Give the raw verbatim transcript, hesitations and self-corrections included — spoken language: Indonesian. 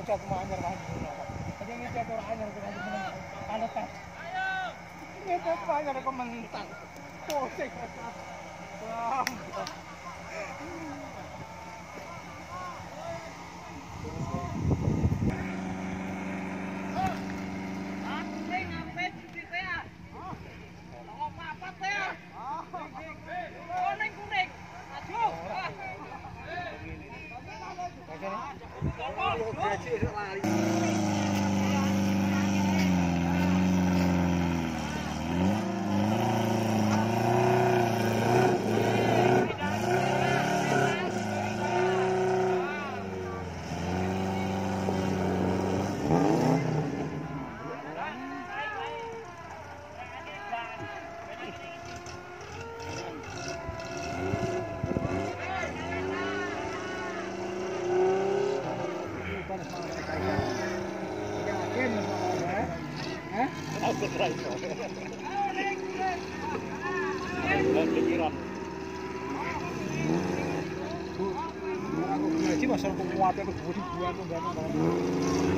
chat mo anyar ka. Kasi ng chat or anyar ko kasi mo ano ta. Ayo. Chat pa anyar ko mantang. Posek. Wow. Aku ngaji masalah kuat aku ribuan enggak